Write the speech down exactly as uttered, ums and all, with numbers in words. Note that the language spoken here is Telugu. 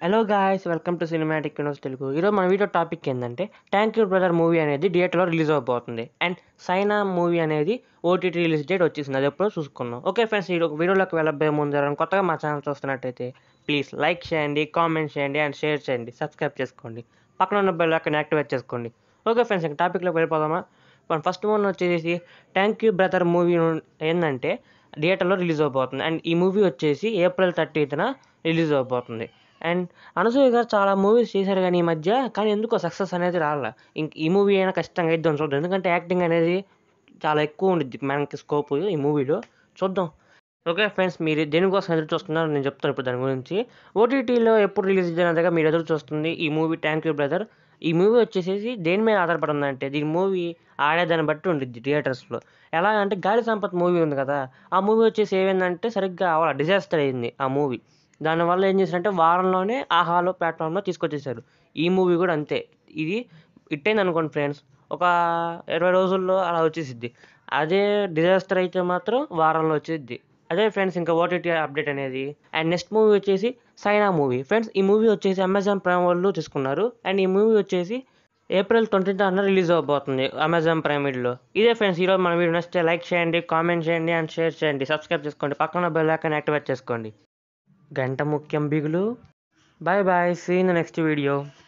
Hello guys welcome to cinematic universe Telugu. ఈరోజు మన వీడియో టాపిక్ ఏంటంటే థ్యాంక్ యూ బ్రదర్ మూవీ అనేది థియేటర్లో రిలీజ్ అవబోతుంది. అండ్ సైనా మూవీ అనేది ఓటీటీ రిలీజ్ డేట్ వచ్చేసింది. అది ఎప్పుడో చూసుకున్నాం. ఓకే ఫ్రెండ్స్, ఈ వీడియోలోకి వెళ్ళబోయే ముందు ఎవరైనా కొత్తగా మా ఛానల్ చూస్తున్నట్టయితే ప్లీజ్ లైక్ చేయండి, కామెంట్ చేయండి అండ్ షేర్ చేయండి, సబ్స్క్రైబ్ చేసుకోండి, పక్కన ఉన్న బెల్ ఐకాన్ యాక్టివేట్ చేసుకోండి. ఓకే ఫ్రెండ్స్, ఇంకా టాపిక్లోకి వెళ్ళిపోదామా? మన ఫస్ట్ వన్ వచ్చేసి థ్యాంక్ యూ బ్రదర్ మూవీ ఏంటంటే థియేటర్లో రిలీజ్ అవబోతుంది. అండ్ ఈ మూవీ వచ్చేసి ఏప్రిల్ థర్టీత్న రిలీజ్ అవబోతుంది. అండ్ అనసూయ గారు చాలా మూవీస్ చేశారు కానీ ఈ మధ్య, కానీ ఎందుకో సక్సెస్ అనేది రాలే. ఇంక ఈ మూవీ అయినా ఖచ్చితంగా ఇద్దాం, చూద్దాం. ఎందుకంటే యాక్టింగ్ అనేది చాలా ఎక్కువ ఉండిద్ది మనకి స్కోప్ ఈ మూవీలో. చూద్దాం. ఓకే ఫ్రెండ్స్, మీరు దేనికోసం ఎదురు చూస్తున్నారు నేను చెప్తాను ఇప్పుడు దాని గురించి. ఓటీటీలో ఎప్పుడు రిలీజ్ అయినదిగా మీరు ఎదురు చూస్తుంది ఈ మూవీ థ్యాంక్ యూ బ్రదర్. ఈ మూవీ వచ్చేసి దేని మీద ఆధారపడిందంటే దీని మూవీ ఆడేదాన్ని బట్టి ఉండిద్ది థియేటర్స్లో. ఎలా అంటే గాలి సంపత్ మూవీ ఉంది కదా, ఆ మూవీ వచ్చేసి ఏమైందంటే సరిగ్గా అవ్వాలి, డిజాస్టర్ అయింది ఆ మూవీ. దానివల్ల ఏం చేశారంటే వారంలోనే ఆహాలో ప్లాట్ఫామ్లో తీసుకొచ్చేసారు. ఈ మూవీ కూడా అంతే. ఇది హిట్ అయింది అనుకోండి ఫ్రెండ్స్, ఒక ఇరవై రోజుల్లో అలా వచ్చేసిద్ది. అదే డిజాస్టర్ అయితే మాత్రం వారంలో వచ్చేద్ది. అదే ఫ్రెండ్స్ ఇంకా ఓటీటీ అప్డేట్ అనేది. అండ్ నెక్స్ట్ మూవీ వచ్చేసి సైనా మూవీ. ఫ్రెండ్స్ ఈ మూవీ వచ్చేసి అమెజాన్ ప్రైమ్ వాళ్ళు తీసుకున్నారు. అండ్ ఈ మూవీ వచ్చేసి ఏప్రిల్ ట్వంటీ అన్న రిలీజ్ అవబోతుంది అమెజాన్ ప్రైమ్ వీడియోలో. ఇదే ఫ్రెండ్స్ ఈరోజు మన వీడియో నచ్చితే లైక్ చేయండి, కామెంట్ చేయండి అండ్ షేర్ చేయండి, సబ్స్క్రైబ్ చేసుకోండి, పక్కన బెల్ ఐకాన్ యాక్టివేట్ చేసుకోండి. గంట ముఖ్యం బిగులు. Bye bye, see in the next video.